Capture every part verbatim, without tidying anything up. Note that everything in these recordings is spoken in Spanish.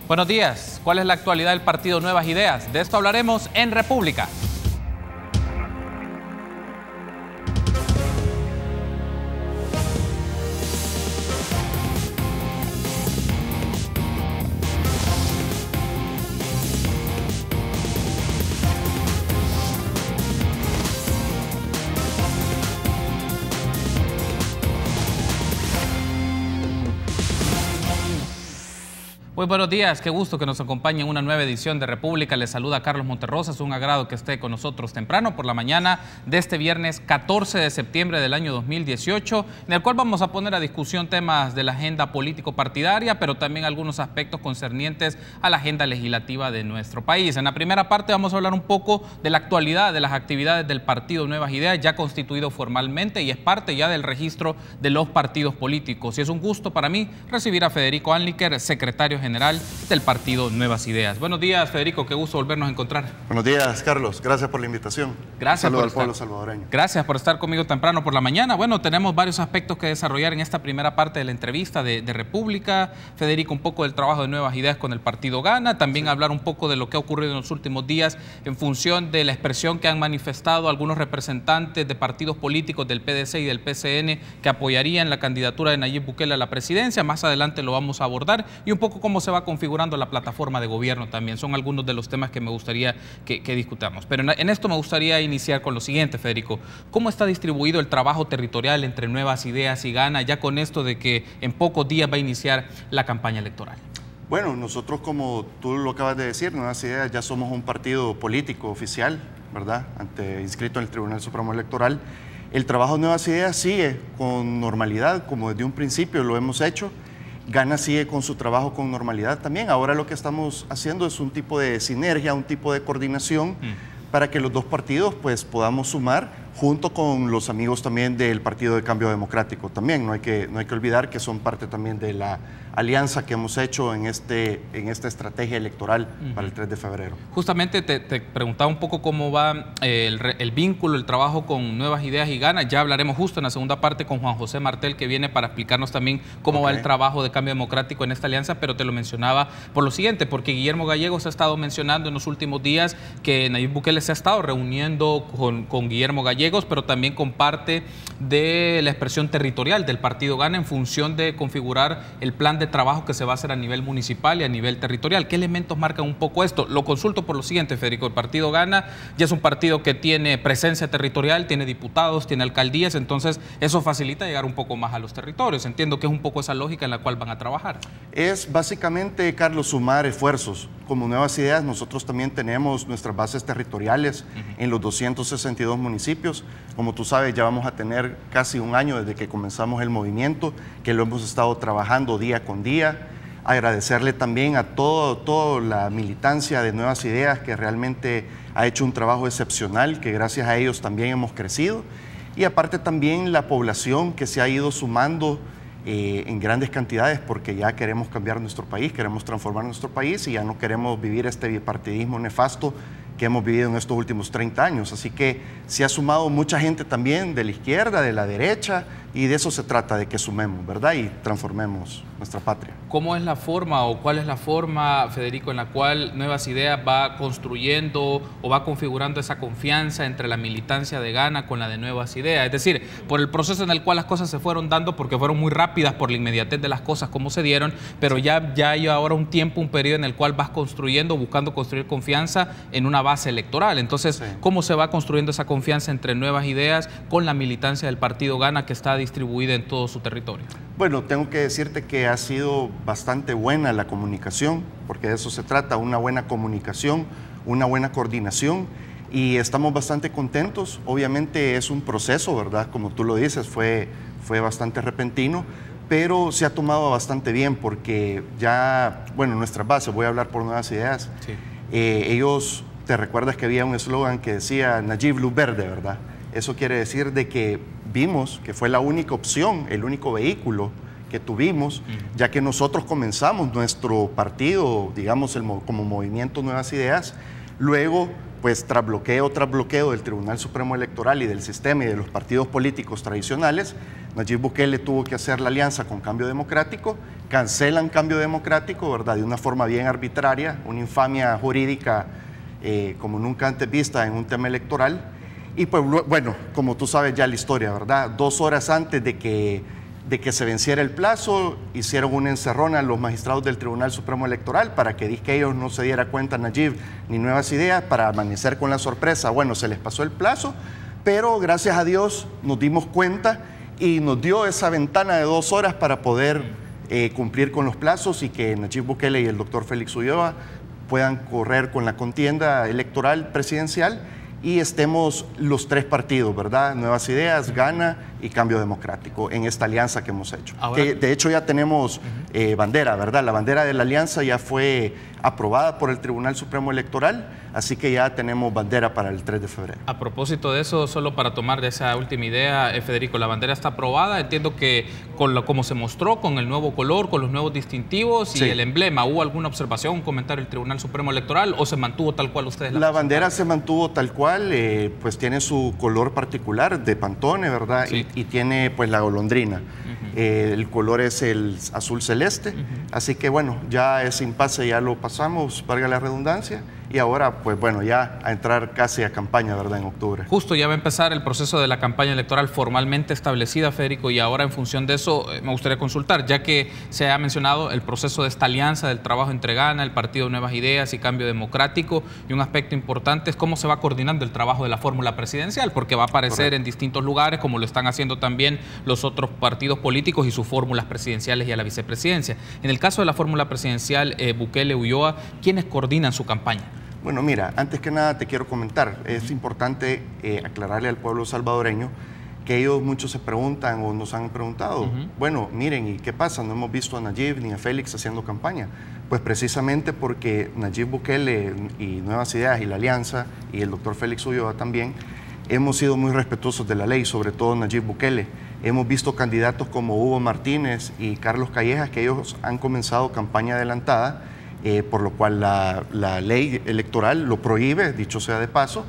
Buenos días. ¿Cuál es la actualidad del partido Nuevas Ideas? De esto hablaremos en República. Muy buenos días, qué gusto que nos acompañe en una nueva edición de República. Les saluda Carlos Monterrosa, es un agrado que esté con nosotros temprano por la mañana de este viernes catorce de septiembre del año dos mil dieciocho, en el cual vamos a poner a discusión temas de la agenda político-partidaria, pero también algunos aspectos concernientes a la agenda legislativa de nuestro país. En la primera parte vamos a hablar un poco de la actualidad de las actividades del partido Nuevas Ideas, ya constituido formalmente y es parte ya del registro de los partidos políticos. Y es un gusto para mí recibir a Federico Anliker, secretario general del partido Nuevas Ideas. Buenos días, Federico, qué gusto volvernos a encontrar. Buenos días, Carlos, gracias por la invitación. Gracias. Saludos por al pueblo estar, salvadoreño. Gracias por estar conmigo temprano por la mañana. Bueno, tenemos varios aspectos que desarrollar en esta primera parte de la entrevista de, de República. Federico, un poco del trabajo de Nuevas Ideas con el partido Gana, también sí. hablar un poco de lo que ha ocurrido en los últimos días en función de la expresión que han manifestado algunos representantes de partidos políticos del P D C y del P C N que apoyarían la candidatura de Nayib Bukele a la presidencia. Más adelante lo vamos a abordar y un poco cómo se va configurando la plataforma de gobierno también. Son algunos de los temas que me gustaría que, que discutamos. Pero en, en esto me gustaría iniciar con lo siguiente, Federico. ¿Cómo está distribuido el trabajo territorial entre Nuevas Ideas y Gana, ya con esto de que en pocos días va a iniciar la campaña electoral? Bueno, nosotros, como tú lo acabas de decir, Nuevas Ideas ya somos un partido político oficial, ¿verdad? Ante, inscrito en el Tribunal Supremo Electoral. El trabajo de Nuevas Ideas sigue con normalidad, como desde un principio lo hemos hecho. Gana sigue con su trabajo con normalidad también. Ahora lo que estamos haciendo es un tipo de sinergia, un tipo de coordinación mm. para que los dos partidos pues podamos sumar junto con los amigos también del Partido de Cambio Democrático también. No hay que, no hay que olvidar que son parte también de la alianza que hemos hecho en, este, en esta estrategia electoral uh-huh. para el tres de febrero. Justamente te, te preguntaba un poco cómo va el, el vínculo, el trabajo con Nuevas Ideas y Gana. Ya hablaremos justo en la segunda parte con Juan José Martel, que viene para explicarnos también cómo okay. va el trabajo de Cambio Democrático en esta alianza, pero te lo mencionaba por lo siguiente, porque Guillermo Gallegos ha estado mencionando en los últimos días que Nayib Bukele se ha estado reuniendo con, con Guillermo Gallegos, pero también con parte de la expresión territorial del partido Gana en función de configurar el plan de trabajo que se va a hacer a nivel municipal y a nivel territorial. ¿Qué elementos marcan un poco esto? Lo consulto por lo siguiente, Federico. El partido Gana ya es un partido que tiene presencia territorial, tiene diputados, tiene alcaldías, entonces eso facilita llegar un poco más a los territorios. Entiendo que es un poco esa lógica en la cual van a trabajar. Es básicamente, Carlos, sumar esfuerzos. Como Nuevas Ideas, nosotros también tenemos nuestras bases territoriales uh-huh. en los doscientos sesenta y dos municipios. Como tú sabes, ya vamos a tener casi un año desde que comenzamos el movimiento, que lo hemos estado trabajando día con día. Agradecerle también a todo, toda la militancia de Nuevas Ideas, que realmente ha hecho un trabajo excepcional, que gracias a ellos también hemos crecido. Y aparte también la población que se ha ido sumando Eh, en grandes cantidades, porque ya queremos cambiar nuestro país, queremos transformar nuestro país y ya no queremos vivir este bipartidismo nefasto que hemos vivido en estos últimos treinta años. Así que se ha sumado mucha gente también de la izquierda, de la derecha, y de eso se trata, de que sumemos, ¿verdad? Y transformemos nuestra patria. ¿Cómo es la forma o cuál es la forma, Federico, en la cual Nuevas Ideas va construyendo o va configurando esa confianza entre la militancia de Gana con la de Nuevas Ideas? Es decir, por el proceso en el cual las cosas se fueron dando, porque fueron muy rápidas por la inmediatez de las cosas como se dieron, pero ya, ya hay ahora un tiempo, un periodo en el cual vas construyendo, buscando construir confianza en una base electoral. Entonces, sí. ¿cómo se va construyendo esa confianza entre Nuevas Ideas con la militancia del partido Gana que está distribuida en todo su territorio? Bueno, tengo que decirte que ha sido bastante buena la comunicación, porque de eso se trata, una buena comunicación, una buena coordinación, y estamos bastante contentos. Obviamente es un proceso, ¿verdad? Como tú lo dices, fue, fue bastante repentino, pero se ha tomado bastante bien, porque ya, bueno, nuestras bases, voy a hablar por Nuevas Ideas, sí. eh, ellos, te recuerdas que había un eslogan que decía Nayib Luz Verde, ¿verdad? Eso quiere decir de que vimos que fue la única opción, el único vehículo que tuvimos, uh-huh. ya que nosotros comenzamos nuestro partido, digamos, el, como Movimiento Nuevas Ideas, luego, pues, tras bloqueo, tras bloqueo del Tribunal Supremo Electoral y del sistema y de los partidos políticos tradicionales, Nayib Bukele tuvo que hacer la alianza con Cambio Democrático, cancelan Cambio Democrático, ¿verdad? De una forma bien arbitraria, una infamia jurídica eh, como nunca antes vista en un tema electoral. Y pues bueno, como tú sabes ya la historia, ¿verdad? Dos horas antes de que, de que se venciera el plazo, hicieron una encerrona a los magistrados del Tribunal Supremo Electoral para que que ellos no se diera cuenta, Nayib, ni Nuevas Ideas, para amanecer con la sorpresa. Bueno, se les pasó el plazo, pero gracias a Dios nos dimos cuenta y nos dio esa ventana de dos horas para poder eh, cumplir con los plazos y que Nayib Bukele y el doctor Félix Ulloa puedan correr con la contienda electoral presidencial y estemos los tres partidos, ¿verdad? Nuevas Ideas, Gana y Cambio Democrático en esta alianza que hemos hecho. Ahora, que de hecho ya tenemos eh, bandera, ¿verdad? La bandera de la alianza ya fue aprobada por el Tribunal Supremo Electoral, así que ya tenemos bandera para el tres de febrero. A propósito de eso, solo para tomar de esa última idea, eh, Federico, la bandera está aprobada, entiendo que con lo, como se mostró, con el nuevo color, con los nuevos distintivos y sí. el emblema, ¿hubo alguna observación, un comentario del Tribunal Supremo Electoral o se mantuvo tal cual ustedes la La bandera se mantuvo tal cual, eh, pues tiene su color particular de Pantone, ¿verdad? Sí. Y, y tiene pues la golondrina. Uh-huh. eh, el color es el azul celeste, uh-huh. así que bueno, ya ese impasse ya lo pasamos, valga la redundancia. Y ahora, pues bueno, ya a entrar casi a campaña, ¿verdad?, en octubre. Justo, ya va a empezar el proceso de la campaña electoral formalmente establecida, Federico, y ahora en función de eso me gustaría consultar, ya que se ha mencionado el proceso de esta alianza del trabajo entre Gana, el Partido Nuevas Ideas y Cambio Democrático, y un aspecto importante es cómo se va coordinando el trabajo de la fórmula presidencial, porque va a aparecer Correcto. En distintos lugares, como lo están haciendo también los otros partidos políticos y sus fórmulas presidenciales y a la vicepresidencia. En el caso de la fórmula presidencial, eh, Bukele-Ulloa, ¿quiénes coordinan su campaña? Bueno, mira, antes que nada te quiero comentar, es importante eh, aclararle al pueblo salvadoreño que ellos muchos se preguntan o nos han preguntado, uh-huh. bueno, miren, ¿y qué pasa? No hemos visto a Nayib ni a Félix haciendo campaña. Pues precisamente porque Nayib Bukele y Nuevas Ideas y la Alianza y el doctor Félix Ulloa también hemos sido muy respetuosos de la ley, sobre todo Nayib Bukele. Hemos visto candidatos como Hugo Martínez y Carlos Callejas que ellos han comenzado campaña adelantada, Eh, por lo cual la, la ley electoral lo prohíbe, dicho sea de paso,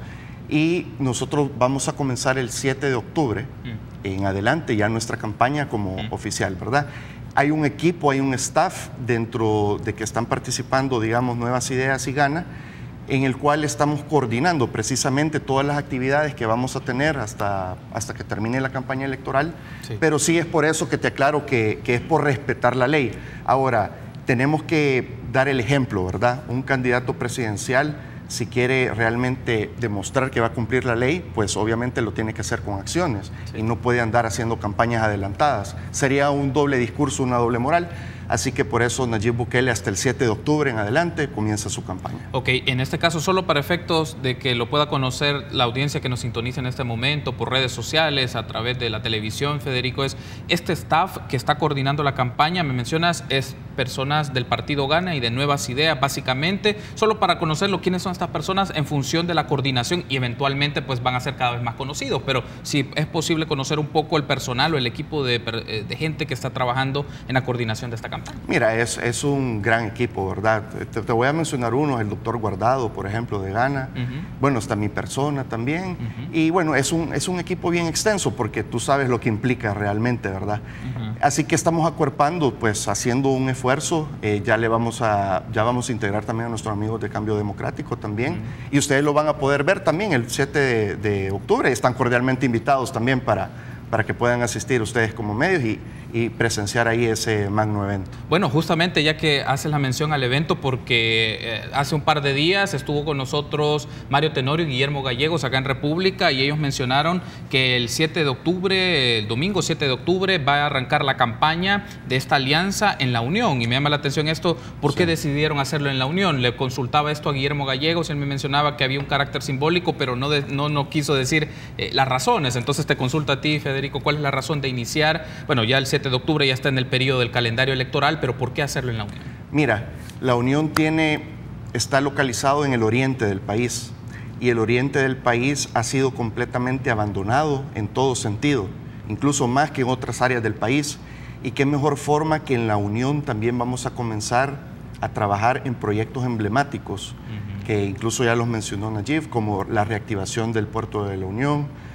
y nosotros vamos a comenzar el siete de octubre mm. en adelante ya nuestra campaña como mm. oficial, ¿verdad? Hay un equipo, hay un staff dentro de que están participando, digamos, Nuevas Ideas y Gana, en el cual estamos coordinando precisamente todas las actividades que vamos a tener hasta, hasta que termine la campaña electoral, sí. pero sí es por eso que te aclaro que, que es por respetar la ley. Ahora, tenemos que dar el ejemplo, ¿verdad? Un candidato presidencial, si quiere realmente demostrar que va a cumplir la ley, pues obviamente lo tiene que hacer con acciones sí. y no puede andar haciendo campañas adelantadas. Sería un doble discurso, una doble moral. Así que por eso Nayib Bukele hasta el siete de octubre en adelante comienza su campaña. Ok, en este caso solo para efectos de que lo pueda conocer la audiencia que nos sintoniza en este momento por redes sociales, a través de la televisión, Federico, es este staff que está coordinando la campaña, me mencionas, es personas del Partido Gana y de Nuevas Ideas básicamente, solo para conocerlo, quiénes son estas personas en función de la coordinación y eventualmente pues van a ser cada vez más conocidos, pero si es posible conocer un poco el personal o el equipo de, de gente que está trabajando en la coordinación de esta campaña. Mira, es, es un gran equipo, ¿verdad? Te, te voy a mencionar uno, el doctor Guardado, por ejemplo, de Gana. Uh-huh. Bueno, está mi persona también. Uh-huh. Y bueno, es un, es un equipo bien extenso porque tú sabes lo que implica realmente, ¿verdad? Uh-huh. Así que estamos acuerpando, pues haciendo un esfuerzo. Eh, ya le vamos a, ya vamos a integrar también a nuestros amigos de Cambio Democrático también. Uh-huh. Y ustedes lo van a poder ver también el siete de, de octubre. Están cordialmente invitados también para, para que puedan asistir ustedes como medios y y presenciar ahí ese magno evento. Bueno, justamente ya que haces la mención al evento, porque eh, hace un par de días estuvo con nosotros Mario Tenorio y Guillermo Gallegos acá en República y ellos mencionaron que el siete de octubre, el domingo siete de octubre, va a arrancar la campaña de esta alianza en La Unión. Y me llama la atención esto, ¿por qué sí. decidieron hacerlo en La Unión? Le consultaba esto a Guillermo Gallegos y él me mencionaba que había un carácter simbólico, pero no, de, no, no quiso decir eh, las razones. Entonces te consulto a ti, Federico, ¿cuál es la razón de iniciar? Bueno, ya el siete de octubre ya está en el periodo del calendario electoral, pero ¿por qué hacerlo en La Unión? Mira, La Unión tiene, está localizado en el oriente del país y el oriente del país ha sido completamente abandonado en todo sentido, incluso más que en otras áreas del país. Y qué mejor forma que en La Unión también vamos a comenzar a trabajar en proyectos emblemáticos, uh-huh. que incluso ya los mencionó Nayib, como la reactivación del puerto de La Unión,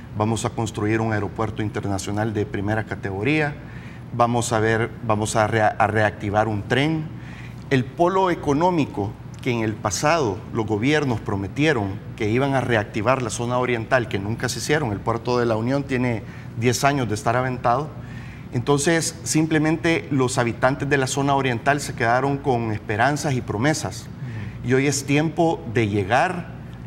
vamos a construir un aeropuerto internacional de primera categoría, vamos a, ver, vamos a, rea, a reactivar un tren. El polo económico que en el pasado los gobiernos prometieron que iban a reactivar la zona oriental, que nunca se hicieron, el puerto de la Unión tiene diez años de estar aventado. Entonces, simplemente los habitantes de la zona oriental se quedaron con esperanzas y promesas. Y hoy es tiempo de llegar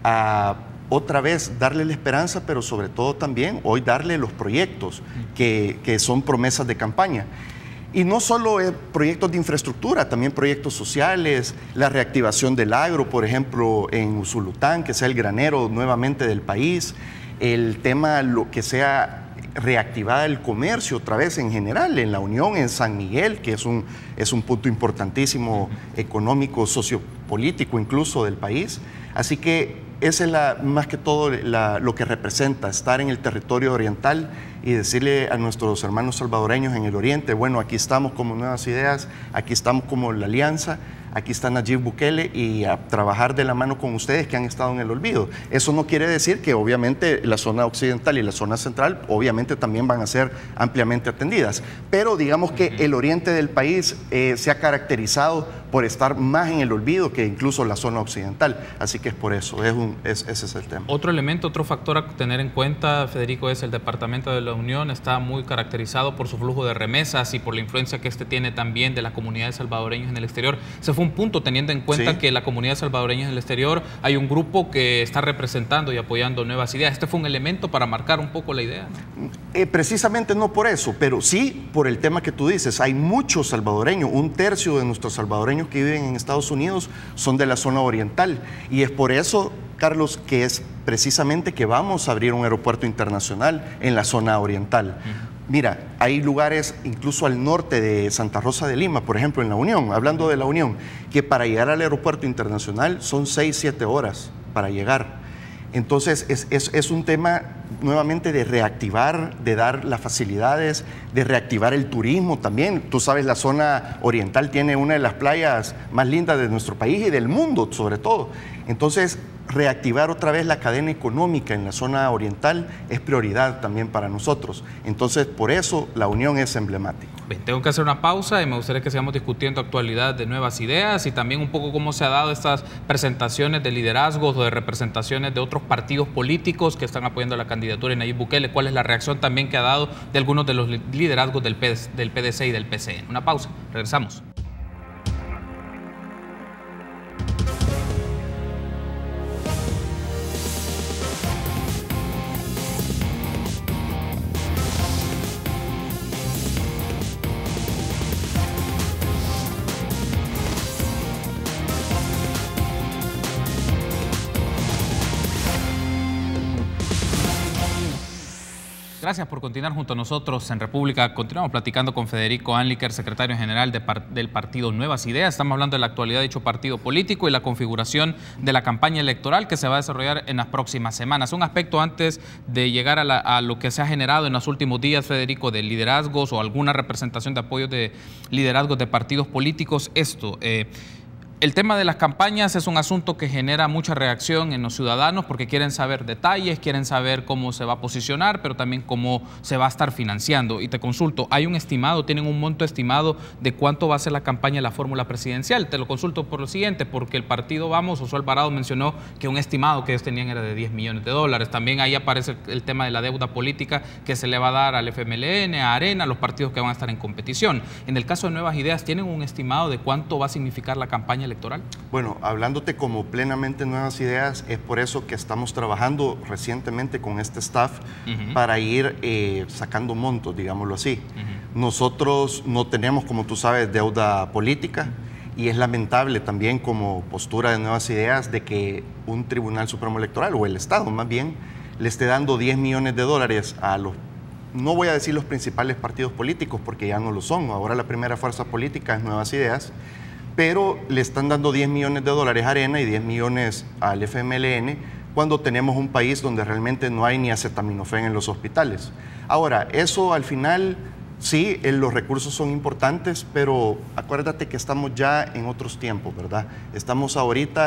a otra vez darle la esperanza, pero sobre todo también hoy darle los proyectos que, que son promesas de campaña. Y no solo eh, proyectos de infraestructura, también proyectos sociales, la reactivación del agro, por ejemplo, en Usulután, que sea el granero nuevamente del país, el tema, lo que sea reactivar el comercio otra vez en general, en la Unión, en San Miguel, que es un, es un punto importantísimo económico, sociopolítico incluso del país. Así que esa es la, más que todo la, lo que representa estar en el territorio oriental y decirle a nuestros hermanos salvadoreños en el oriente, bueno, aquí estamos como Nuevas Ideas, aquí estamos como la Alianza, aquí está Nayib Bukele y a trabajar de la mano con ustedes que han estado en el olvido. Eso no quiere decir que obviamente la zona occidental y la zona central obviamente también van a ser ampliamente atendidas, pero digamos que el oriente del país eh, se ha caracterizado por estar más en el olvido que incluso la zona occidental, así que es por eso, es un, es, ese es el tema. Otro elemento, otro factor a tener en cuenta, Federico, es el Departamento de la Unión, está muy caracterizado por su flujo de remesas y por la influencia que este tiene también de las comunidades salvadoreñas en el exterior. Se fue un punto teniendo en cuenta sí. que la comunidad salvadoreña en el exterior hay un grupo que está representando y apoyando Nuevas Ideas. ¿Este fue un elemento para marcar un poco la idea? Eh, precisamente no por eso, pero sí por el tema que tú dices. Hay muchos salvadoreños, un tercio de nuestros salvadoreños que viven en Estados Unidos son de la zona oriental y es por eso, Carlos, que es precisamente que vamos a abrir un aeropuerto internacional en la zona oriental. Uh-huh. Mira, hay lugares incluso al norte de Santa Rosa de Lima, por ejemplo, en la Unión, hablando de la Unión, que para llegar al aeropuerto internacional son seis, siete horas para llegar. Entonces, es, es, es un tema nuevamente de reactivar, de dar las facilidades, de reactivar el turismo también. Tú sabes, la zona oriental tiene una de las playas más lindas de nuestro país y del mundo, sobre todo. Entonces, reactivar otra vez la cadena económica en la zona oriental es prioridad también para nosotros. Entonces, por eso la Unión es emblemática. Bien, tengo que hacer una pausa y me gustaría que sigamos discutiendo actualidad de Nuevas Ideas y también un poco cómo se ha dado estas presentaciones de liderazgos o de representaciones de otros partidos políticos que están apoyando la candidatura de Nayib Bukele. ¿Cuál es la reacción también que ha dado de algunos de los liderazgos del P D C y del P C N? Una pausa, regresamos. Gracias por continuar junto a nosotros en República. Continuamos platicando con Federico Anliker, secretario general de par del partido Nuevas Ideas. Estamos hablando de la actualidad de dicho partido político y la configuración de la campaña electoral que se va a desarrollar en las próximas semanas. Un aspecto antes de llegar a, la, a lo que se ha generado en los últimos días, Federico, de liderazgos o alguna representación de apoyo de liderazgos de partidos políticos. Esto... Eh, El tema de las campañas es un asunto que genera mucha reacción en los ciudadanos porque quieren saber detalles, quieren saber cómo se va a posicionar, pero también cómo se va a estar financiando. Y te consulto, ¿hay un estimado, tienen un monto estimado de cuánto va a ser la campaña de la fórmula presidencial? Te lo consulto por lo siguiente, porque el partido Vamos, Josué Alvarado mencionó que un estimado que ellos tenían era de diez millones de dólares. También ahí aparece el tema de la deuda política que se le va a dar al F M L N, a Arena, a los partidos que van a estar en competición. En el caso de Nuevas Ideas, ¿tienen un estimado de cuánto va a significar la campaña electoral? electoral? Bueno, hablándote como plenamente Nuevas Ideas, es por eso que estamos trabajando recientemente con este staff uh-huh. para ir eh, sacando montos, digámoslo así. Uh-huh. Nosotros no tenemos, como tú sabes, deuda política y es lamentable también como postura de Nuevas Ideas de que un Tribunal Supremo Electoral, o el Estado más bien, le esté dando diez millones de dólares a los, no voy a decir los principales partidos políticos porque ya no lo son, ahora la primera fuerza política es Nuevas Ideas, pero le están dando diez millones de dólares a Arena y diez millones al F M L N cuando tenemos un país donde realmente no hay ni acetaminofén en los hospitales. Ahora, eso al final, sí, los recursos son importantes, pero acuérdate que estamos ya en otros tiempos, ¿verdad? Estamos ahorita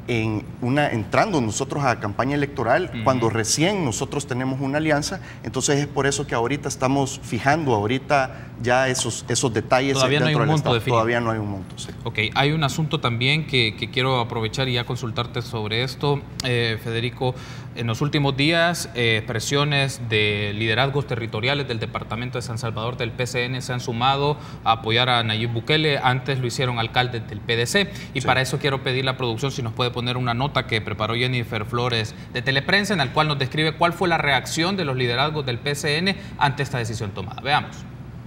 en una, entrando nosotros a campaña electoral, uh-huh. cuando recién nosotros tenemos una alianza. Entonces es por eso que ahorita estamos fijando ahorita ya esos, esos detalles. Todavía no hay un monto definido. Todavía no hay un monto, sí. Ok, hay un asunto también que, que quiero aprovechar y ya consultarte sobre esto, eh, Federico. En los últimos días, eh, presiones de liderazgos territoriales del departamento de San Salvador del P C N se han sumado a apoyar a Nayib Bukele. Antes lo hicieron alcaldes del P D C. Y sí. para eso quiero pedir la producción si nos puede poner una nota que preparó Jennifer Flores de Teleprensa, en la cual nos describe cuál fue la reacción de los liderazgos del P C N ante esta decisión tomada. Veamos.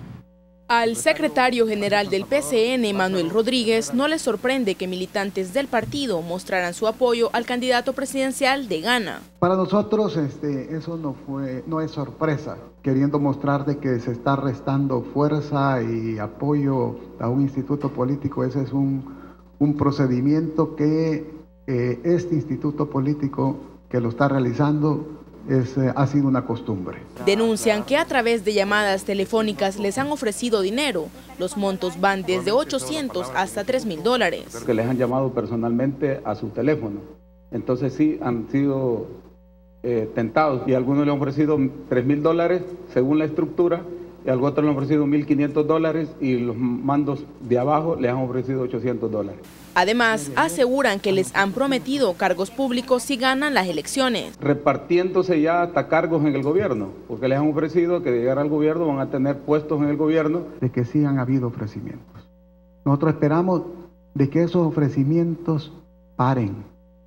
Al secretario general del P C N, Manuel Rodríguez, no le sorprende que militantes del partido mostraran su apoyo al candidato presidencial de Ghana. Para nosotros este, eso no, fue, no es sorpresa, queriendo mostrar de que se está restando fuerza y apoyo a un instituto político. Ese es un, un procedimiento que eh, este instituto político que lo está realizando Es, eh, ha sido una costumbre. Denuncian que a través de llamadas telefónicas les han ofrecido dinero. Los montos van desde ochocientos hasta tres mil dólares. Que les han llamado personalmente a su teléfono. Entonces sí han sido eh, tentados, y algunos le han ofrecido tres mil dólares según la estructura, y al otro le han ofrecido mil quinientos dólares, y los mandos de abajo les han ofrecido ochocientos dólares. Además, aseguran que les han prometido cargos públicos si ganan las elecciones. Repartiéndose ya hasta cargos en el gobierno, porque les han ofrecido que de llegar al gobierno van a tener puestos en el gobierno. De que sí han habido ofrecimientos. Nosotros esperamos de que esos ofrecimientos paren.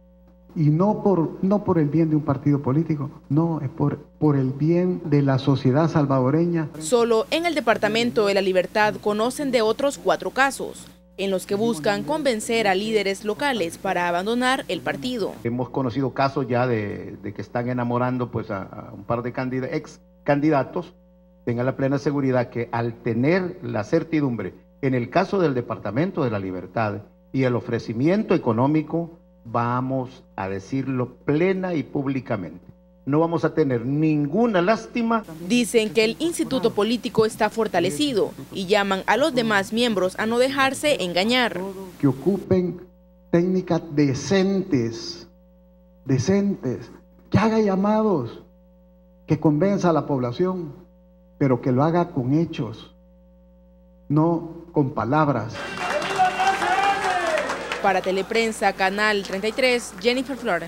Y no por, no por el bien de un partido político, no, es por, por el bien de la sociedad salvadoreña. Solo en el Departamento de la Libertad conocen de otros cuatro casos, en los que buscan convencer a líderes locales para abandonar el partido. Hemos conocido casos ya de, de que están enamorando pues, a, a un par de candidatos, ex candidatos. Tengan la plena seguridad que al tener la certidumbre, en el caso del Departamento de la Libertad y el ofrecimiento económico, vamos a decirlo plena y públicamente. No vamos a tener ninguna lástima. Dicen que el instituto político está fortalecido y llaman a los demás miembros a no dejarse engañar. Que ocupen técnicas decentes, decentes, que haga llamados, que convenza a la población, pero que lo haga con hechos, no con palabras. Para Teleprensa, Canal treinta y tres, Jennifer Flores.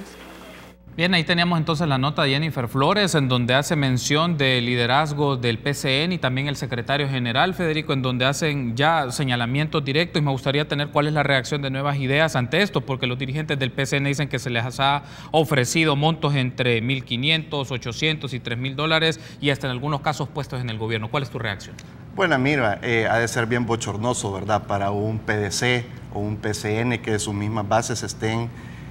Bien, ahí teníamos entonces la nota de Jennifer Flores, en donde hace mención del liderazgo del P C N y también el secretario general, Federico, en donde hacen ya señalamientos directos, y me gustaría tener cuál es la reacción de Nuevas Ideas ante esto, porque los dirigentes del P C N dicen que se les ha ofrecido montos entre mil quinientos, ochocientos y tres mil dólares, y hasta en algunos casos puestos en el gobierno. ¿Cuál es tu reacción? Bueno, mira, eh, ha de ser bien bochornoso, ¿verdad?, para un P D C o un P C N que de sus mismas bases estén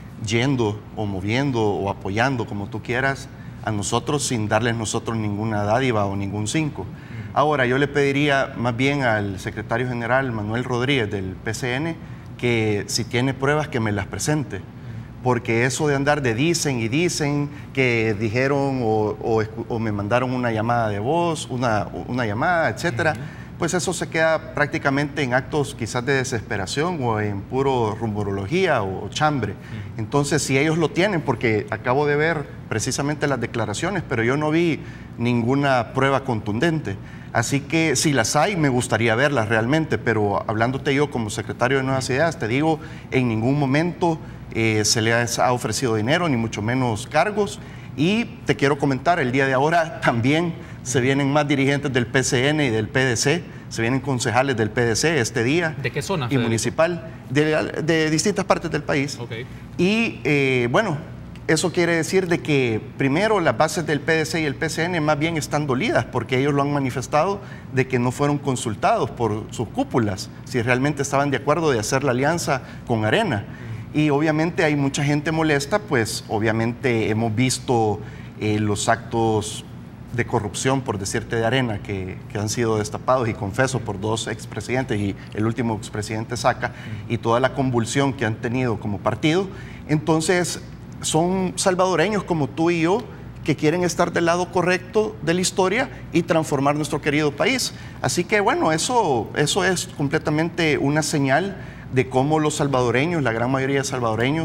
yendo o moviendo o apoyando, como tú quieras, a nosotros sin darles nosotros ninguna dádiva o ningún cinco. Ahora, yo le pediría más bien al secretario general Manuel Rodríguez del P C N que si tiene pruebas que me las presente, porque eso de andar de dicen y dicen que dijeron o, o, o me mandaron una llamada de voz, una, una llamada, etcétera, pues eso se queda prácticamente en actos quizás de desesperación o en puro rumorología o chambre. Entonces, si ellos lo tienen, porque acabo de ver precisamente las declaraciones, pero yo no vi ninguna prueba contundente. Así que si las hay, me gustaría verlas realmente, pero hablándote yo como secretario de Nuevas Ideas, te digo, en ningún momento eh, se les ha ofrecido dinero, ni mucho menos cargos. Y te quiero comentar, el día de ahora también se vienen más dirigentes del P C N y del P D C, se vienen concejales del P D C este día. ¿De qué zona, Y Federico? municipal, de, de distintas partes del país. Okay. Y eh, bueno, eso quiere decir de que primero las bases del P D C y el P C N más bien están dolidas, porque ellos lo han manifestado de que no fueron consultados por sus cúpulas, si realmente estaban de acuerdo de hacer la alianza con Arena. Y obviamente hay mucha gente molesta, pues obviamente hemos visto eh, los actos de corrupción, por decirte, de Arena, que, que han sido destapados y confesos por dos expresidentes y el último expresidente Saca, y toda la convulsión que han tenido como partido. Entonces, son salvadoreños como tú y yo que quieren estar del lado correcto de la historia y transformar nuestro querido país. Así que, bueno, eso, eso es completamente una señal de cómo los salvadoreños, la gran mayoría de salvadoreños,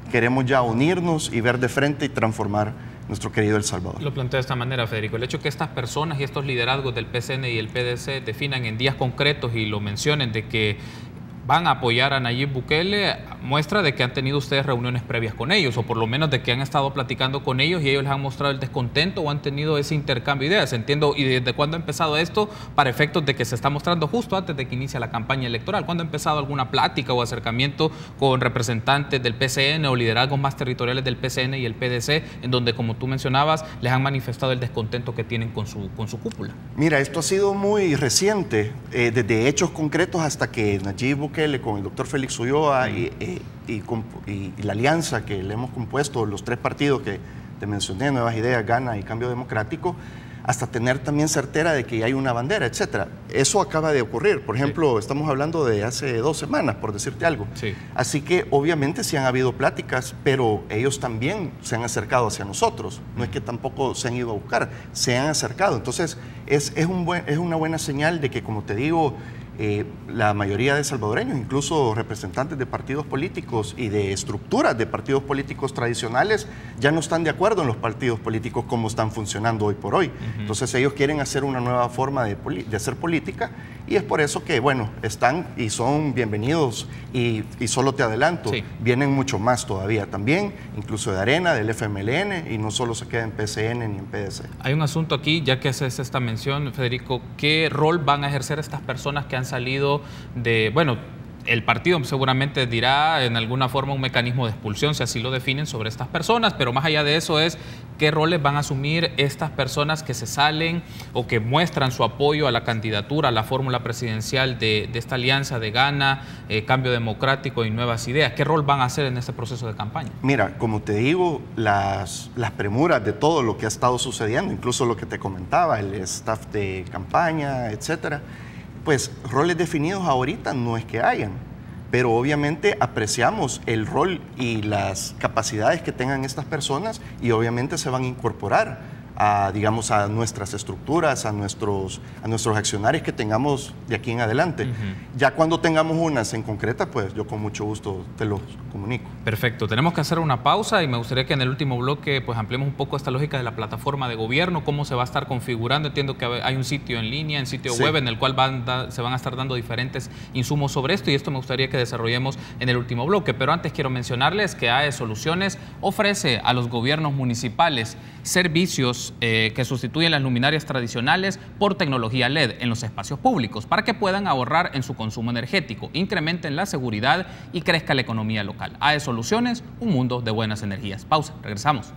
queremos ya unirnos y ver de frente y transformar nuestro querido El Salvador. Lo planteo de esta manera, Federico. El hecho que estas personas y estos liderazgos del P C N y el P D C definan en días concretos y lo mencionen de que van a apoyar a Nayib Bukele, muestra de que han tenido ustedes reuniones previas con ellos, o por lo menos de que han estado platicando con ellos y ellos les han mostrado el descontento o han tenido ese intercambio de ideas. Entiendo, ¿y desde cuándo ha empezado esto para efectos de que se está mostrando justo antes de que inicie la campaña electoral? ¿Cuándo ha empezado alguna plática o acercamiento con representantes del P C N o liderazgos más territoriales del P C N y el P D C, en donde, como tú mencionabas, les han manifestado el descontento que tienen con su, con su cúpula? Mira, esto ha sido muy reciente, eh, desde hechos concretos hasta que Nayib Bukele con el doctor Félix Ulloa mm. y, y, y, y, y la alianza que le hemos compuesto, los tres partidos que te mencioné, Nuevas Ideas, Gana y Cambio Democrático, hasta tener también certera de que hay una bandera, etcétera. Eso acaba de ocurrir. Por ejemplo, sí. estamos hablando de hace dos semanas, por decirte algo. Sí. Así que obviamente sí han habido pláticas, pero ellos también se han acercado hacia nosotros. No es que tampoco se han ido a buscar, se han acercado. Entonces, es, es, un buen, es una buena señal de que, como te digo, Eh, la mayoría de salvadoreños, incluso representantes de partidos políticos y de estructuras de partidos políticos tradicionales, ya no están de acuerdo en los partidos políticos como están funcionando hoy por hoy. Uh-huh. Entonces ellos quieren hacer una nueva forma de, de hacer política y es por eso que, bueno, están y son bienvenidos y, y solo te adelanto, sí. vienen mucho más todavía también, incluso de Arena, del F M L N y no solo se queda en P C N ni en P D C. Hay un asunto aquí, ya que haces esta mención, Federico, ¿qué rol van a ejercer estas personas que han salido de, bueno, el partido seguramente dirá en alguna forma un mecanismo de expulsión, si así lo definen, sobre estas personas, pero más allá de eso es qué roles van a asumir estas personas que se salen o que muestran su apoyo a la candidatura, a la fórmula presidencial de, de esta alianza de Gana, eh, Cambio Democrático y Nuevas Ideas? ¿Qué rol van a hacer en este proceso de campaña? Mira, como te digo, las, las premuras de todo lo que ha estado sucediendo, incluso lo que te comentaba, el staff de campaña, etcétera, pues roles definidos ahorita no es que hayan, pero obviamente apreciamos el rol y las capacidades que tengan estas personas y obviamente se van a incorporar a, digamos, a nuestras estructuras, a nuestros, a nuestros accionarios que tengamos de aquí en adelante. Uh-huh. Ya cuando tengamos unas en concreta, pues yo con mucho gusto te los comunico. Perfecto. Tenemos que hacer una pausa y me gustaría que en el último bloque pues ampliemos un poco esta lógica de la plataforma de gobierno, cómo se va a estar configurando. Entiendo que hay un sitio en línea, en sitio sí. web, en el cual van da, se van a estar dando diferentes insumos sobre esto y esto me gustaría que desarrollemos en el último bloque. Pero antes quiero mencionarles que A E Soluciones ofrece a los gobiernos municipales servicios eh, que sustituyen las luminarias tradicionales por tecnología L E D en los espacios públicos para que puedan ahorrar en su consumo energético, incrementen la seguridad y crezca la economía local. A E Soluciones, un mundo de buenas energías. Pausa, regresamos.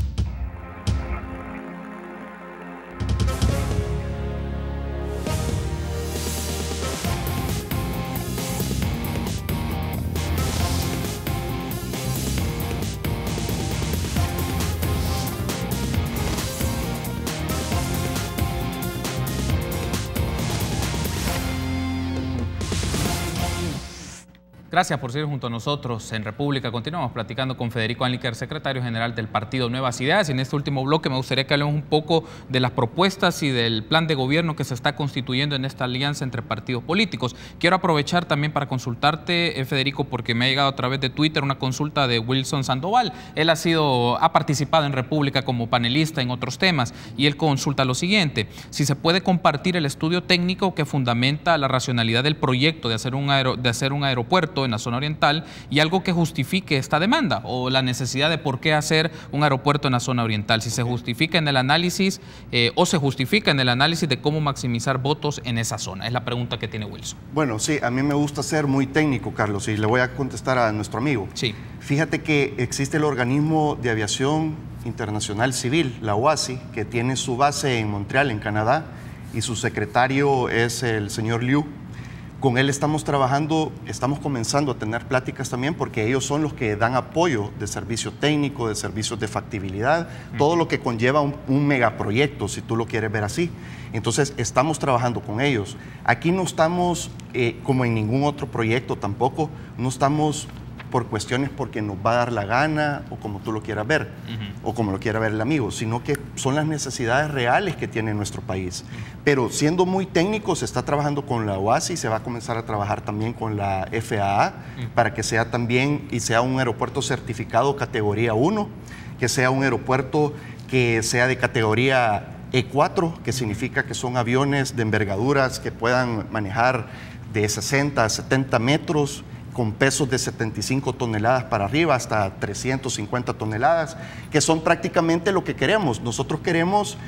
Gracias por seguir junto a nosotros en República. Continuamos platicando con Federico Anliker, secretario general del partido Nuevas Ideas. Y en este último bloque me gustaría que hablemos un poco de las propuestas y del plan de gobierno que se está constituyendo en esta alianza entre partidos políticos. Quiero aprovechar también para consultarte, eh, Federico, porque me ha llegado a través de Twitter una consulta de Wilson Sandoval. Él ha sido, ha participado en República como panelista en otros temas y él consulta lo siguiente: si se puede compartir el estudio técnico que fundamenta la racionalidad del proyecto de hacer un, aer de hacer un aeropuerto en la zona oriental y algo que justifique esta demanda o la necesidad de por qué hacer un aeropuerto en la zona oriental, si se justifica en el análisis eh, o se justifica en el análisis de cómo maximizar votos en esa zona. Es la pregunta que tiene Wilson. Bueno, sí, a mí me gusta ser muy técnico, Carlos, y le voy a contestar a nuestro amigo. Sí. Fíjate que existe el Organismo de Aviación Internacional Civil, la O A C I, que tiene su base en Montreal, en Canadá, y su secretario es el señor Liu. Con él estamos trabajando, estamos comenzando a tener pláticas también porque ellos son los que dan apoyo de servicio técnico, de servicios de factibilidad, uh-huh. todo lo que conlleva un, un megaproyecto, si tú lo quieres ver así. Entonces, estamos trabajando con ellos. Aquí no estamos, eh, como en ningún otro proyecto tampoco, no estamos por cuestiones porque nos va a dar la gana o como tú lo quieras ver, uh-huh. o como lo quiera ver el amigo, sino que son las necesidades reales que tiene nuestro país. Uh-huh. Pero siendo muy técnico, se está trabajando con la O A S I, se va a comenzar a trabajar también con la F A A, uh-huh. para que sea también y sea un aeropuerto certificado categoría uno, que sea un aeropuerto que sea de categoría E cuatro, que significa que son aviones de envergaduras que puedan manejar de sesenta a setenta metros, con pesos de setenta y cinco toneladas para arriba hasta trescientas cincuenta toneladas, que son prácticamente lo que queremos. Nosotros queremos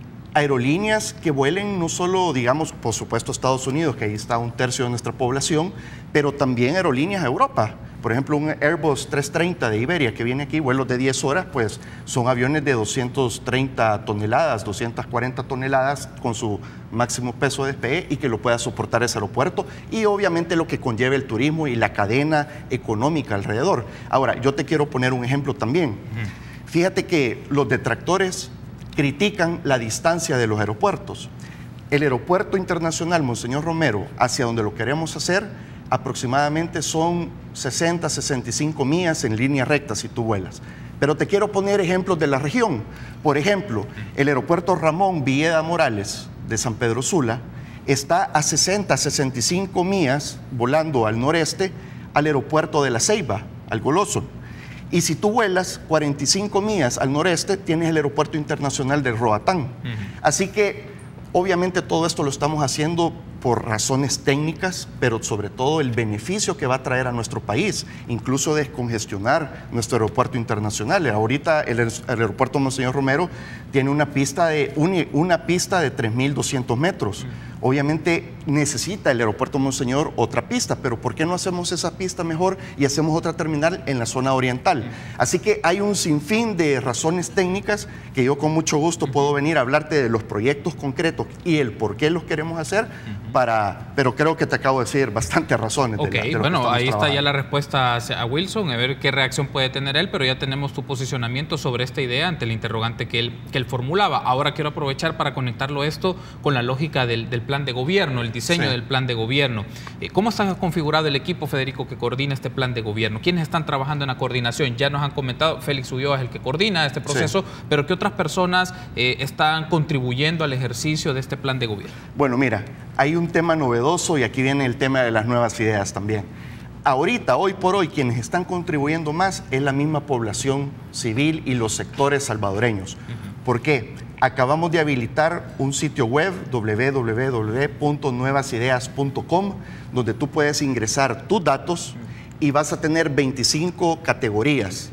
aerolíneas que vuelen no solo, digamos, por supuesto Estados Unidos, que ahí está un tercio de nuestra población, pero también aerolíneas a Europa. Por ejemplo, un Airbus trescientos treinta de Iberia que viene aquí, vuelos de diez horas, pues son aviones de doscientas treinta toneladas, doscientas cuarenta toneladas con su máximo peso de despegue y que lo pueda soportar ese aeropuerto y obviamente lo que conlleve el turismo y la cadena económica alrededor. Ahora, yo te quiero poner un ejemplo también. Uh-huh. Fíjate que los detractores critican la distancia de los aeropuertos. El aeropuerto internacional Monseñor Romero, hacia donde lo queremos hacer, aproximadamente son sesenta, sesenta y cinco millas en línea recta si tú vuelas. Pero te quiero poner ejemplos de la región. Por ejemplo, el aeropuerto Ramón Villeda Morales de San Pedro Sula está a sesenta, sesenta y cinco millas volando al noreste al aeropuerto de La Ceiba, al Goloso. Y si tú vuelas cuarenta y cinco millas al noreste, tienes el aeropuerto internacional de Roatán. Uh-huh. Así que, obviamente, todo esto lo estamos haciendo por razones técnicas, pero sobre todo el beneficio que va a traer a nuestro país, incluso descongestionar nuestro aeropuerto internacional. Ahorita el, el aeropuerto Monseñor Romero tiene una pista de, una, una pista de tres mil doscientos metros. Mm. Obviamente necesita el aeropuerto Monseñor otra pista, pero ¿por qué no hacemos esa pista mejor y hacemos otra terminal en la zona oriental? Así que hay un sinfín de razones técnicas que yo con mucho gusto puedo venir a hablarte de los proyectos concretos y el por qué los queremos hacer, para, pero creo que te acabo de decir bastantes razones. Ok, de la, de bueno, ahí está ya la respuesta a Wilson, a ver qué reacción puede tener él, pero ya tenemos tu posicionamiento sobre esta idea ante el interrogante que él, que él formulaba. Ahora quiero aprovechar para conectarlo esto con la lógica del, del plan de gobierno, el diseño sí. del plan de gobierno. ¿Cómo está configurado el equipo, Federico, que coordina este plan de gobierno? ¿Quiénes están trabajando en la coordinación? Ya nos han comentado, Félix Ulloa es el que coordina este proceso, sí. pero ¿qué otras personas eh, están contribuyendo al ejercicio de este plan de gobierno? Bueno, mira, hay un tema novedoso y aquí viene el tema de las nuevas ideas también. Ahorita, hoy por hoy, quienes están contribuyendo más es la misma población civil y los sectores salvadoreños. Uh-huh. ¿Por qué? Acabamos de habilitar un sitio web, doble u doble u doble u punto nuevas ideas punto com, donde tú puedes ingresar tus datos y vas a tener veinticinco categorías: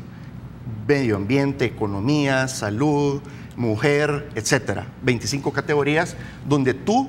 medio ambiente, economía, salud, mujer, etcétera. veinticinco categorías donde tú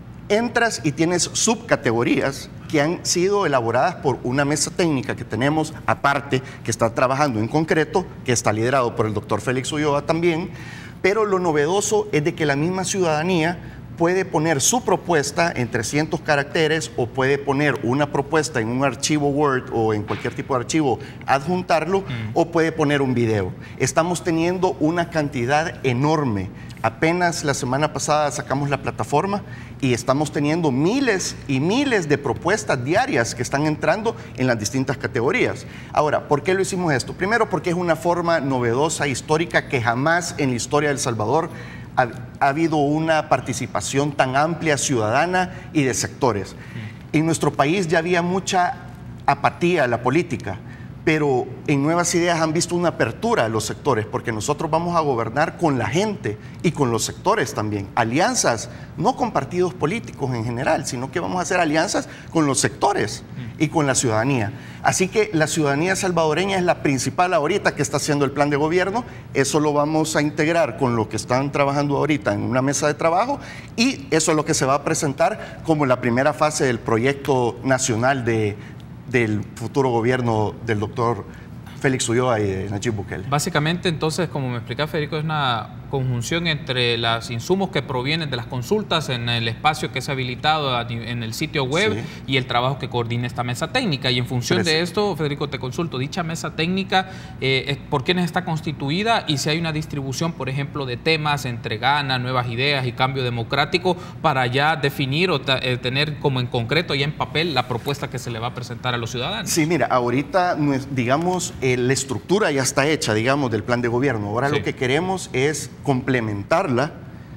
entras y tienes subcategorías que han sido elaboradas por una mesa técnica que tenemos aparte, que está trabajando en concreto, que está liderado por el doctor Félix Ulloa también, pero lo novedoso es de que la misma ciudadanía puede poner su propuesta en trescientos caracteres o puede poner una propuesta en un archivo Word o en cualquier tipo de archivo, adjuntarlo, mm. o puede poner un video. Estamos teniendo una cantidad enorme. Apenas la semana pasada sacamos la plataforma y estamos teniendo miles y miles de propuestas diarias que están entrando en las distintas categorías. Ahora, ¿por qué lo hicimos esto? Primero, porque es una forma novedosa, histórica, que jamás en la historia de El Salvador ha, ha habido una participación tan amplia ciudadana y de sectores. En nuestro país ya había mucha apatía a la política, pero en Nuevas Ideas han visto una apertura a los sectores, porque nosotros vamos a gobernar con la gente y con los sectores también. Alianzas, no con partidos políticos en general, sino que vamos a hacer alianzas con los sectores y con la ciudadanía. Así que la ciudadanía salvadoreña es la principal ahorita que está haciendo el plan de gobierno. Eso lo vamos a integrar con lo que están trabajando ahorita en una mesa de trabajo, y eso es lo que se va a presentar como la primera fase del proyecto nacional de del futuro gobierno del doctor Félix Ulloa y de Nayib Bukele. Básicamente, entonces, como me explicaba Federico, es una, conjunción entre los insumos que provienen de las consultas en el espacio que es habilitado en el sitio web sí. y el trabajo que coordina esta mesa técnica. Y en función Pero de sí. esto, Federico, te consulto, dicha mesa técnica, eh, ¿por quiénes está constituida? Y si hay una distribución, por ejemplo, de temas entre Gana, Nuevas Ideas y Cambio Democrático, para ya definir o eh, tener como en concreto ya en papel la propuesta que se le va a presentar a los ciudadanos. Sí, mira, ahorita, digamos, eh, la estructura ya está hecha, digamos, del plan de gobierno. Ahora sí. lo que queremos es complementarla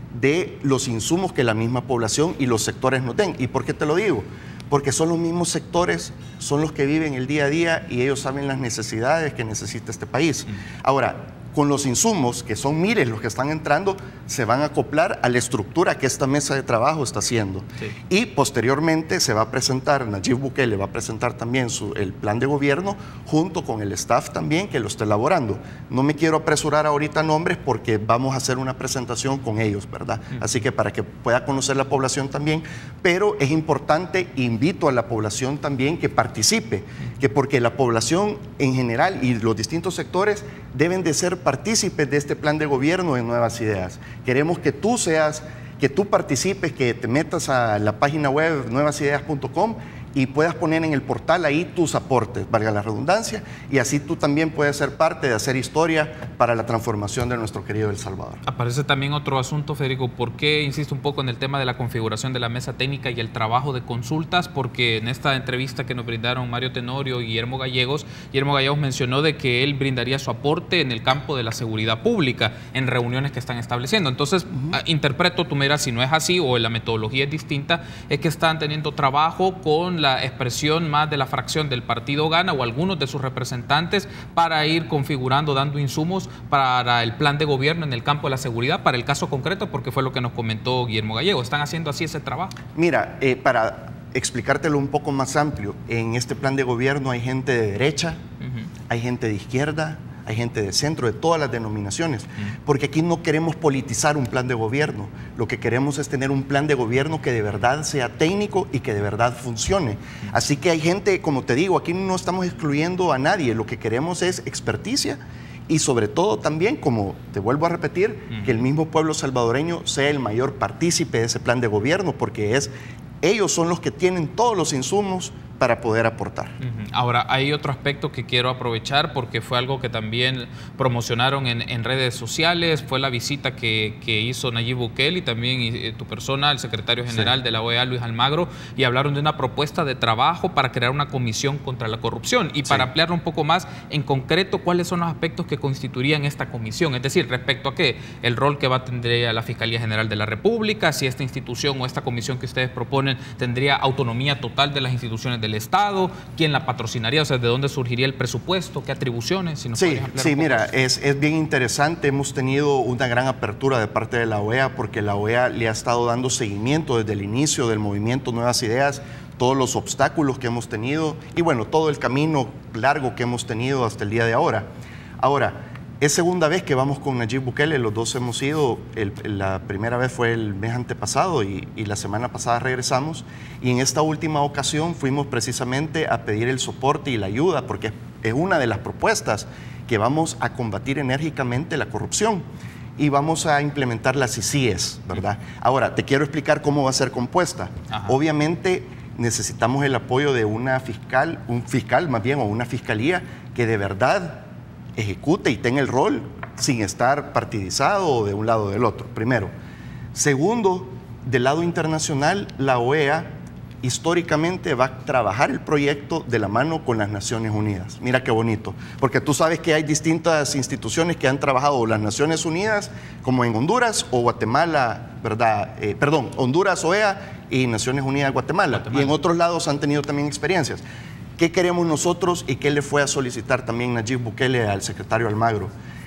de los insumos que la misma población y los sectores nos den. ¿Y por qué te lo digo? Porque son los mismos sectores, son los que viven el día a día y ellos saben las necesidades que necesita este país. Ahora, con los insumos, que son miles los que están entrando, se van a acoplar a la estructura que esta mesa de trabajo está haciendo. Sí. Y posteriormente se va a presentar, Nayib Bukele va a presentar también su, el plan de gobierno junto con el staff también que lo está elaborando. No me quiero apresurar ahorita nombres porque vamos a hacer una presentación con ellos, ¿verdad? Mm. Así que para que pueda conocer la población también, pero es importante, invito a la población también que participe, mm. que porque la población en general y los distintos sectores deben de ser partícipes de este plan de gobierno de Nuevas Ideas. Queremos que tú seas, que tú participes, que te metas a la página web nuevas ideas punto com y puedas poner en el portal ahí tus aportes, valga la redundancia, y así tú también puedes ser parte de hacer historia para la transformación de nuestro querido El Salvador. Aparece también otro asunto, Federico, ¿por qué insisto un poco en el tema de la configuración de la mesa técnica y el trabajo de consultas? Porque en esta entrevista que nos brindaron Mario Tenorio y Guillermo Gallegos, Guillermo Gallegos mencionó de que él brindaría su aporte en el campo de la seguridad pública, en reuniones que están estableciendo. Entonces, uh-huh. interpreto, tú me dirás si no es así o la metodología es distinta, es que están teniendo trabajo con la expresión más de la fracción del partido Gana o algunos de sus representantes para ir configurando, dando insumos para el plan de gobierno en el campo de la seguridad, para el caso concreto, porque fue lo que nos comentó Guillermo Gallego. ¿Están haciendo así ese trabajo? Mira, eh, para explicártelo un poco más amplio, en este plan de gobierno hay gente de derecha, uh-huh. hay gente de izquierda, hay gente de centro, de todas las denominaciones, porque aquí no queremos politizar un plan de gobierno, lo que queremos es tener un plan de gobierno que de verdad sea técnico y que de verdad funcione. Así que hay gente, como te digo, aquí no estamos excluyendo a nadie, lo que queremos es experticia y sobre todo también, como te vuelvo a repetir, que el mismo pueblo salvadoreño sea el mayor partícipe de ese plan de gobierno, porque es, ellos son los que tienen todos los insumos para poder aportar. Uh-huh. Ahora, hay otro aspecto que quiero aprovechar porque fue algo que también promocionaron en, en redes sociales, fue la visita que, que hizo Nayib Bukele y también y, tu persona, el secretario general sí. de la O E A, Luis Almagro, y hablaron de una propuesta de trabajo para crear una comisión contra la corrupción. Y para sí. ampliarlo un poco más, en concreto, ¿cuáles son los aspectos que constituirían esta comisión? Es decir, respecto a qué, el rol que va a tener la Fiscalía General de la República, si esta institución o esta comisión que ustedes proponen tendría autonomía total de las instituciones del Estado, quién la patrocinaría, o sea, de dónde surgiría el presupuesto, qué atribuciones. Si nos sí, sí, mira, es, es bien interesante. Hemos tenido una gran apertura de parte de la O E A porque la O E A le ha estado dando seguimiento desde el inicio del movimiento Nuevas Ideas, todos los obstáculos que hemos tenido y bueno, todo el camino largo que hemos tenido hasta el día de ahora. Ahora, es segunda vez que vamos con Nayib Bukele, los dos hemos ido, el, la primera vez fue el mes antepasado y, y la semana pasada regresamos y en esta última ocasión fuimos precisamente a pedir el soporte y la ayuda porque es una de las propuestas que vamos a combatir enérgicamente la corrupción y vamos a implementar las I C I E S, ¿verdad? Ahora, te quiero explicar cómo va a ser compuesta. Ajá. Obviamente necesitamos el apoyo de una fiscal, un fiscal más bien o una fiscalía que de verdad ejecute y tenga el rol sin estar partidizado de un lado o del otro, primero. Segundo, del lado internacional, la O E A históricamente va a trabajar el proyecto de la mano con las Naciones Unidas. Mira qué bonito, porque tú sabes que hay distintas instituciones que han trabajado las Naciones Unidas, como en Honduras o Guatemala, ¿verdad? Eh, perdón, Honduras, O E A y Naciones Unidas, Guatemala. Guatemala. Y en otros lados han tenido también experiencias. ¿Qué queremos nosotros y qué le fue a solicitar también Nayib Bukele al secretario Almagro?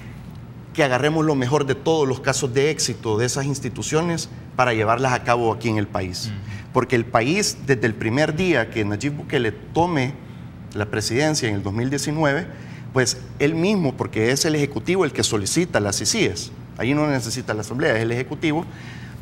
Que agarremos lo mejor de todos los casos de éxito de esas instituciones para llevarlas a cabo aquí en el país. Uh-huh. Porque el país, desde el primer día que Nayib Bukele tome la presidencia en el dos mil diecinueve, pues él mismo, porque es el Ejecutivo el que solicita las I C I E S, ahí no necesita la Asamblea, es el Ejecutivo,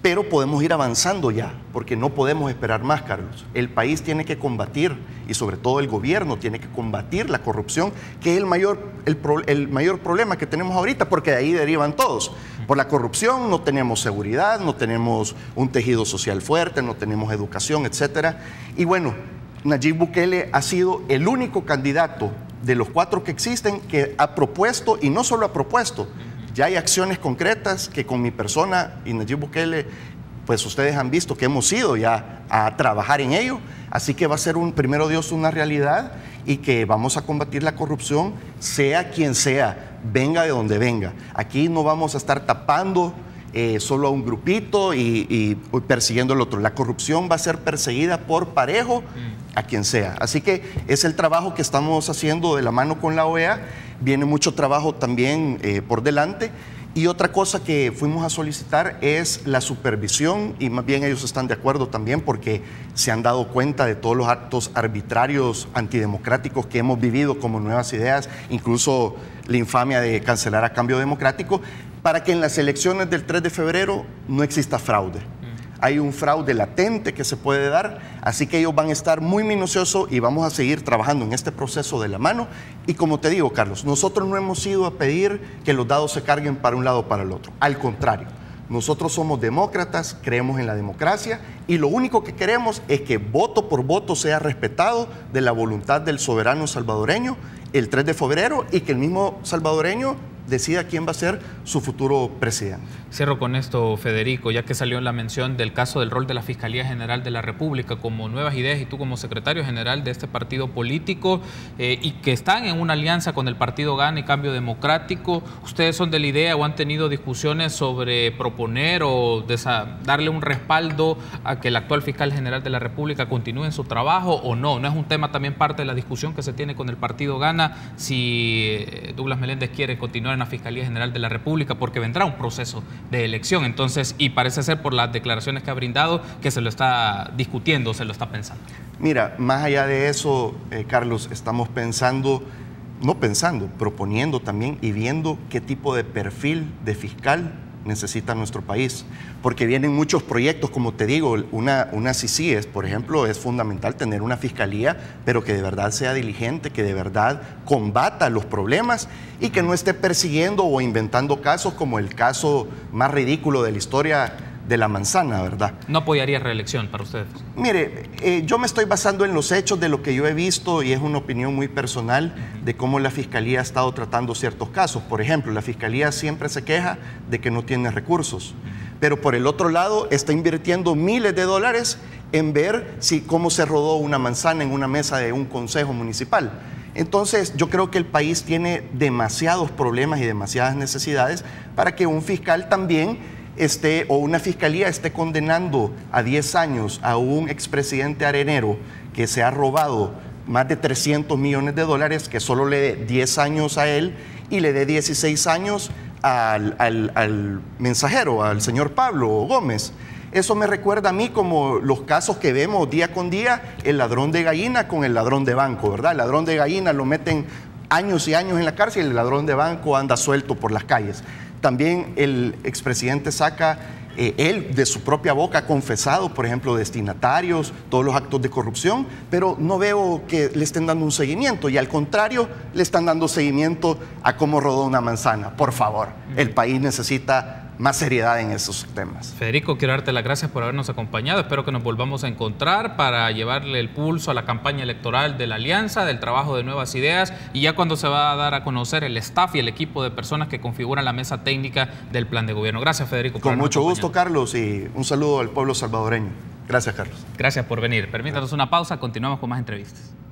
pero podemos ir avanzando ya, porque no podemos esperar más, Carlos. El país tiene que combatir, y sobre todo el gobierno tiene que combatir la corrupción, que es el mayor, el, pro, el mayor problema que tenemos ahorita, porque de ahí derivan todos. Por la corrupción no tenemos seguridad, no tenemos un tejido social fuerte, no tenemos educación, etcétera. Y bueno, Nayib Bukele ha sido el único candidato de los cuatro que existen que ha propuesto, y no solo ha propuesto, ya hay acciones concretas que con mi persona y Nayib Bukele, pues ustedes han visto que hemos ido ya a trabajar en ello, así que va a ser un, primero Dios, una realidad, y que vamos a combatir la corrupción, sea quien sea, venga de donde venga. Aquí no vamos a estar tapando eh, solo a un grupito y, y persiguiendo al otro. La corrupción va a ser perseguida por parejo a quien sea. Así que es el trabajo que estamos haciendo de la mano con la O E A. Viene mucho trabajo también eh, por delante. Y otra cosa que fuimos a solicitar es la supervisión, y más bien ellos están de acuerdo también porque se han dado cuenta de todos los actos arbitrarios antidemocráticos que hemos vivido como Nuevas Ideas, incluso la infamia de cancelar a Cambio Democrático, para que en las elecciones del tres de febrero no exista fraude. Hay un fraude latente que se puede dar, así que ellos van a estar muy minuciosos y vamos a seguir trabajando en este proceso de la mano. Y como te digo, Carlos, nosotros no hemos ido a pedir que los dados se carguen para un lado o para el otro. Al contrario, nosotros somos demócratas, creemos en la democracia y lo único que queremos es que voto por voto sea respetado de la voluntad del soberano salvadoreño el tres de febrero y que el mismo salvadoreño decida quién va a ser su futuro presidente. Cierro con esto, Federico, ya que salió en la mención del caso del rol de la Fiscalía General de la República como Nuevas Ideas y tú como secretario general de este partido político eh, y que están en una alianza con el partido Gana y Cambio Democrático, ¿ustedes son de la idea o han tenido discusiones sobre proponer o darle un respaldo a que el actual fiscal general de la República continúe en su trabajo o no? ¿No es un tema también parte de la discusión que se tiene con el partido Gana si Douglas Meléndez quiere continuar en la Fiscalía General de la República, porque vendrá un proceso de elección, entonces, y parece ser por las declaraciones que ha brindado que se lo está discutiendo, se lo está pensando? Mira, más allá de eso, eh, Carlos, estamos pensando, no pensando, proponiendo también y viendo qué tipo de perfil de fiscal necesita nuestro país, porque vienen muchos proyectos, como te digo, una, una C I C I E S, por ejemplo, es fundamental tener una fiscalía, pero que de verdad sea diligente, que de verdad combata los problemas y que no esté persiguiendo o inventando casos como el caso más ridículo de la historia de la manzana, ¿verdad? ¿No apoyaría reelección para ustedes? Mire, eh, yo me estoy basando en los hechos de lo que yo he visto y es una opinión muy personal de cómo la Fiscalía ha estado tratando ciertos casos. Por ejemplo, la Fiscalía siempre se queja de que no tiene recursos, pero por el otro lado está invirtiendo miles de dólares en ver si, cómo se rodó una manzana en una mesa de un consejo municipal. Entonces, yo creo que el país tiene demasiados problemas y demasiadas necesidades para que un fiscal también esté, o una fiscalía esté condenando a diez años a un expresidente arenero que se ha robado más de trescientos millones de dólares, que solo le dé diez años a él y le dé dieciséis años al, al, al mensajero, al señor Pablo Gómez. Eso me recuerda a mí como los casos que vemos día con día, el ladrón de gallina con el ladrón de banco, ¿verdad? El ladrón de gallina lo meten años y años en la cárcel y el ladrón de banco anda suelto por las calles. También el expresidente saca, eh, él de su propia boca ha confesado, por ejemplo, destinatarios, todos los actos de corrupción, pero no veo que le estén dando un seguimiento y al contrario, le están dando seguimiento a cómo rodó una manzana. Por favor, el país necesita más seriedad en esos temas. Federico, quiero darte las gracias por habernos acompañado. Espero que nos volvamos a encontrar para llevarle el pulso a la campaña electoral de la Alianza, del trabajo de Nuevas Ideas y ya cuando se va a dar a conocer el staff y el equipo de personas que configuran la mesa técnica del plan de gobierno. Gracias, Federico. Con mucho gusto, Carlos, y un saludo al pueblo salvadoreño. Gracias, Carlos. Gracias por venir. Permítanos una pausa, continuamos con más entrevistas.